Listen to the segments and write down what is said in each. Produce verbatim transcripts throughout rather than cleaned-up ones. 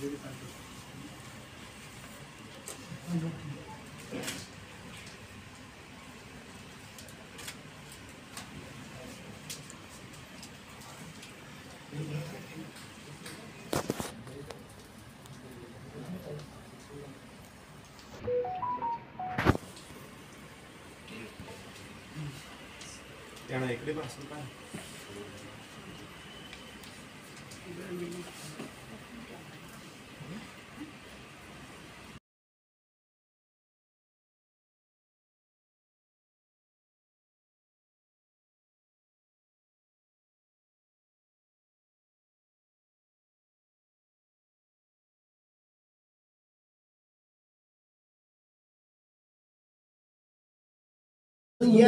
Yang naik deh, Pak, sebentar. Iya.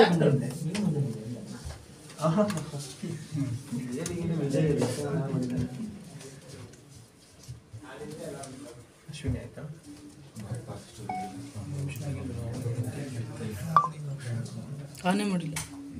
Ashwini ಆಯ್ತಾ ಆನೆ ಮಾಡಿಲ್ಲ.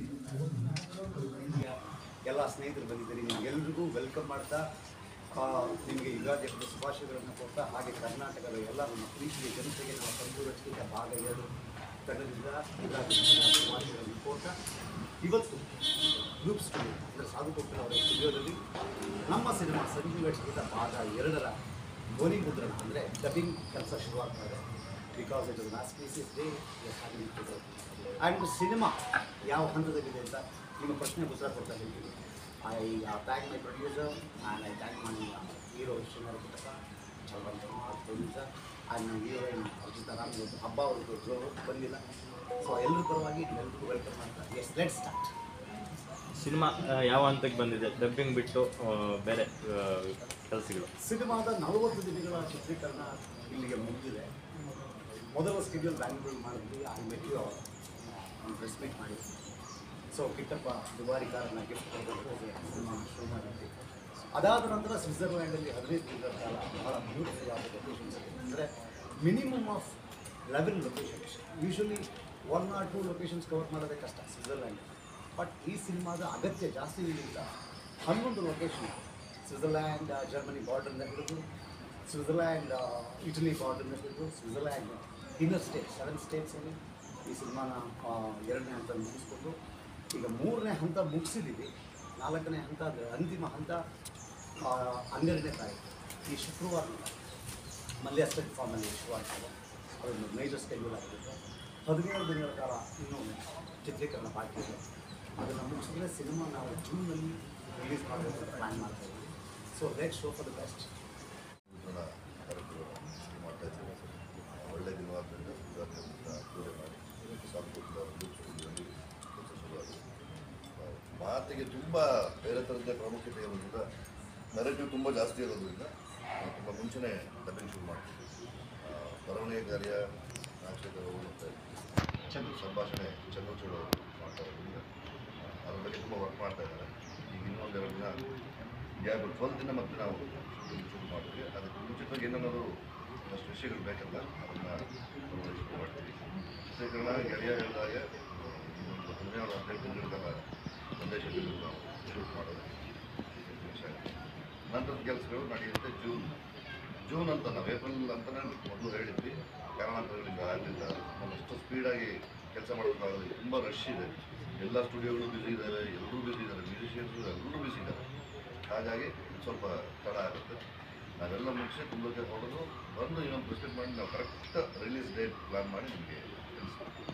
ಎಲ್ಲ ಸ್ನೇಹಿತರು ಬಂದಿದ್ದೀರಿ, ನಿಮಗೆಲ್ಲರಿಗೂ ವೆಲ್ಕಮ್ ಮಾಡ್ತಾ ನಿಮಗೆ ಯುಗಾದಿ ಹಬ್ಬದ ಶುಭಾಶಯಗಳನ್ನು ಕೊಡ್ತಾ, ಹಾಗೆ ಕರ್ನಾಟಕದ ಎಲ್ಲ ನಮ್ಮ ಪ್ರೀತಿಯ ಜನತೆಗೆ ನಮ್ಮ ಸಂಪೂರ್ಣ ಭಾಗ ಎರಡು ತಂಡದಿಂದ ಯುಗಾದಿ ಶುಭಾಶಯಗಳನ್ನು ಕೊಡ್ತಾ, ಇವತ್ತು ಗ್ರೂಪ್ ಸ್ಟುಡಿಯೋ ಅಂದರೆ ಸಾಧುಕೊಪ್ಪನ ಅವರ ಸ್ಟುಡಿಯೋದಲ್ಲಿ ನಮ್ಮ ಸಿನಿಮಾ ಸಂಜೀವ ಗೀತ ಭಾಗ ಎರಡರ ಧ್ವನಿ ಮುದ್ರಣ ಅಂದರೆ ಡಬ್ಬಿಂಗ್ ಕೆಲಸ ಶುರುವಾಗ್ತಾ ಇದೆ. Because it is last pieces day and cinema ಯಾವ ಹಂತದಲ್ಲಿದೆ ಅಂತ ನಿಮ್ಮ ಪ್ರಶ್ನೆಗೆ ಉತ್ತರ ಕೊಡ್ತಾ ಇದ್ದೀವಿ. I thank my producer and I thank my hero Srinath Puttappa, ಚಲ್ವಂತ producer and my heroine Arjita Ram. ಇವತ್ತು ಹಬ್ಬ ಅವ್ರಿಗೆ ಜೋರು ಬಂದಿಲ್ಲ, ಸೊ ಎಲ್ಲರ ಪರವಾಗಿ ಎಲ್ಲರಿಗೂ ವೆಲ್ಕಮ್ ಮಾಡ್ತಾ ಎಸ್ ಲೆಟ್ ಸ್ಟಾರ್ಟ್. ಸಿನಿಮಾ ಯಾವ ಹಂತಕ್ಕೆ ಬಂದಿದೆ, ಡಬ್ಬಿಂಗ್ ಬಿಟ್ಟು ಬೇರೆ ಕೆಲಸಗಳು? ಸಿನಿಮಾದ ನಲವತ್ತು ದಿನಗಳ ಚಿತ್ರೀಕರಣ ಇಲ್ಲಿಗೆ ಮುಗಿದಿದೆ. ಮೊದಲ ಸ್ಕೆಡ್ಯೂಲ್ ಬ್ಯಾಂಗ್ಳೂರಲ್ಲಿ ಮಾಡಿದ್ವಿ, ಆ ಮೆಟ್ಟಿ ಒಂದು ಪ್ರೆಸ್ ಮೀಟ್ ಮಾಡಿದ್ವಿ. ಸೊ ಕಿಟ್ಟಪ್ಪ ದುಬಾರಿ ಕಾರನ್ನ ಗಿಫ್ಟ್ ಕೊಡಬೇಕು ಸಿನಿಮಾ ಶುರು ಮಾಡಿದ್ವಿ. ಅದಾದ ನಂತರ ಸ್ವಿಟ್ಜರ್ಲ್ಯಾಂಡಲ್ಲಿ ಹದಿನೈದು ದಿನಗಳ ಕಾಲ ಬಹಳ ಬ್ಯೂಟಿಫುಲ್ ಆದ ಲೊಕೇಶನ್ಸ್ ಇದೆ. ಅಂದರೆ minimum of eleven locations, usually one or two locations cover ಮಾಡೋದೇ ಕಷ್ಟ ಸ್ವಿಟ್ಜರ್ಲ್ಯಾಂಡ್. ಬಟ್ ಈ ಸಿನಿಮಾದ ಅಗತ್ಯ ಜಾಸ್ತಿ ಇರಲಿಲ್ಲ. ಹನ್ನೊಂದು ಲೊಕೇಶನ್ ಸ್ವಿಟ್ಜರ್ಲ್ಯಾಂಡ್ ಜರ್ಮನಿ ಬಾರ್ಡರ್ನ ಹಿಡಿದು, ಸ್ವಿಟ್ಜರ್ಲ್ಯಾಂಡ್ ಇಟಲಿ ಬಾರ್ಡರ್ನ ಹಿಡಿದು, ಸ್ವಿಟ್ಜರ್ಲ್ಯಾಂಡ್ ಇನ್ನರ್ ಸ್ಟೇಟ್ಸ್ ಸೆವೆನ್ ಸ್ಟೇಟ್ಸಲ್ಲಿ ಈ ಸಿನಿಮಾನ ಎರಡನೇ ಹಂತ ಮುಗಿಸ್ಕೊಂಡು ಈಗ ಮೂರನೇ ಹಂತ ಮುಗಿಸಿದ್ದೀವಿ. ನಾಲ್ಕನೇ ಹಂತ ಅಂತಿಮ ಹಂತ ಹನ್ನೆರಡನೇ ತಾರೀಕು ಈ ಶುಕ್ರವಾರ ಮಲ್ಯಾಸ್ಟೆಡ್ ಫಾರ್ಮಲ್ಲಿ ಶುರುವಾಗ್ತದೆ. ಅದೊಂದು ಮೇಜರ್ ಸ್ಕೆಡ್ಯೂಲ್ ಆಗಿರುತ್ತೆ. ಹದಿನೇಳು ದಿನಗಳ ಕಾಲ ಇನ್ನೂ ಚಿತ್ರೀಕರಣ ಬಾಕಿ ಇದೆ. ಅದನ್ನು ಮುಗಿಸಿದ್ರೆ ಸಿನಿಮಾ ನಾವು ಜೂನ್ನಲ್ಲಿ ರಿಲೀಸ್ ಮಾಡಬೇಕು ಅಂತ ಪ್ಲ್ಯಾನ್ ಮಾಡ್ತಾಯಿದ್ದೀವಿ. So let show for the best. ಮಾಡ್ತಾಯಿದ್ದೀವಿ. ಒಳ್ಳೆ ದಿನವಾದ್ದರಿಂದ ಪೂಜೆ ಮಾಡಿ ಮಾತಿಗೆ ತುಂಬ ಬೇರೆ ಥರದ್ದೇ ಪ್ರಾಮುಖ್ಯತೆ ಇರೋದ್ರಿಂದ, ನೆರೆಟಿವ್ ತುಂಬ ಜಾಸ್ತಿ ಇರೋದ್ರಿಂದ ತುಂಬ ಮುಂಚೆನೇ ಡಬ್ಬಿಂಗ್ ಶುರು ಮಾಡ್ತೀವಿ. ಬರವಣಿಗೆ ಕಾರ್ಯ ನಾಕ್ಷೇತ್ರ ಮತ್ತು ಚಂದ್ರ ಸಂಭಾಷಣೆ ಚಂದ್ರಚೂಡು ಮಾಡ್ತಾ ಇರೋದ್ರಿಂದ ಅದ್ರ ಬಗ್ಗೆ ತುಂಬ ವರ್ಕ್ ಮಾಡ್ತಾ ಇದ್ದಾರೆ. ಈಗ ಇನ್ನೊಂದೆರಡು ದಿನ ಗ್ಯಾಪ್ ಟ್ವೆಲ್ತ್ ದಿನ ಮತ್ತೆ ನಾವು ಶುರು ಮಾಡಿದ್ವಿ. ಅದಕ್ಕೆ ಮುಂಚಿತವಾಗಿ ಏನಾದರೂ ಒಂದಷ್ಟು ವಿಷಯಗಳು ಬೇಕಲ್ಲ, ಅದನ್ನು ಶುರು ಮಾಡ್ತೀವಿ. ಚಿತ್ರೀಕರಣ ಗೆಳೆಯ ಹೇಳಿದಾಗ ಇನ್ನೊಂದು ಹದಿನೇಳು ಹದಿನೈದು ದಿನಗಳ ಕಾಲ ಒಂದೇ ಶೆಡ್ಯೂಲ್ ನಾವು ಶೂಟ್ ಮಾಡೋದು ವಿಷಯ. ನಂತರದ ಕೆಲಸಗಳು ನಡೆಯುತ್ತೆ ಜೂನ್ ಜೂನ್ ಅಂತ ನಾವು ಏಪ್ರಿಲ್ ಅಂತಲೇ ಮೊದಲು ಹೇಳಿದ್ವಿ. ಕಾರಣಾಂತರಗಳಿಂದ ಆಗಲಿಲ್ಲ. ನಾವು ಅಷ್ಟು ಸ್ಪೀಡಾಗಿ ಕೆಲಸ ಮಾಡೋಕ್ಕಾಗೋದು. ತುಂಬ ರಶ್ ಇದೆ, ಎಲ್ಲ ಸ್ಟುಡಿಯೋಗಳು ಬ್ಯುಸಿ ಇದ್ದಾವೆ, ಎಲ್ಲರೂ ಬ್ಯುಸಿ ಇದ್ದಾರೆ, ಮ್ಯೂಸಿಷಿಯನ್ಸು ಎಲ್ಲರೂ ಬ್ಯುಸಿ ಇದ್ದಾರೆ. ಹಾಗಾಗಿ ಸ್ವಲ್ಪ ತಡ ಆಗುತ್ತೆ. ನಾವೆಲ್ಲ ಮುಗಿಸಿ ತುಂಬಕ್ಕೆ ಹೊಡೆದು ಬಂದು ಇನ್ನೊಂದು ಪ್ರೆಸೆಂಟ್ ಮಾಡಿ ನಾವು ಕರೆಕ್ಟ್ ರಿಲೀಸ್ ಡೇಟ್ ಪ್ಲ್ಯಾನ್ ಮಾಡಿ ನಿಮಗೆ ತಿಳಿಸ್ತೀವಿ.